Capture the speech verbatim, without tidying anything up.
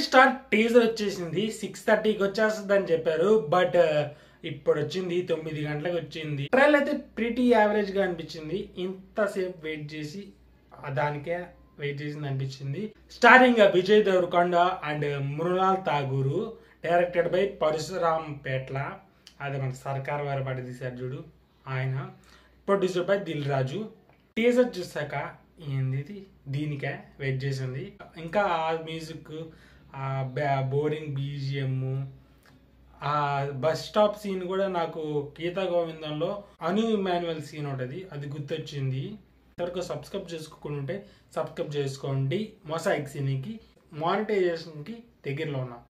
Star teaser వచ్చేసింది. Six థర్టీకి వచ్చేస్తుంది అని చెప్పారు, బట్ ఇప్పుడు వచ్చింది తొమ్మిది గంటలకు వచ్చింది. ట్రైల్ అయితే ప్రిటీ యావరేజ్ గా అనిపించింది. ఇంతసేపు వెయిట్ చేసి దానికే వెయిట్ చేసింది అనిపించింది. Starring Vijay Deverakonda and Mrunal Thakur, directed by Parasuram Petla, అదే మన సర్కార్ వారి పాటి తీశారు చూడు ఆయన, producer by Dil Raju. Teaser చూసాక ఏంది దీనికే వెయిట్ చేసింది. ఇంకా ఆ మ్యూజిక్, ఆ బోరింగ్ బీజిఎం, ఆ బస్ స్టాప్ సీన్ కూడా నాకు గీతా గోవిందంలో అను ఇమాన్యువల్ సీన్ ఉంటుంది, అది గుర్తొచ్చింది. ఇంతవరకు సబ్స్క్రైబ్ చేసుకోకుండా ఉంటే సబ్స్క్రైబ్ చేసుకోండి. మొసాయిక్ సినీకి మానిటైజేషన్కి దగ్గరలో ఉన్నా.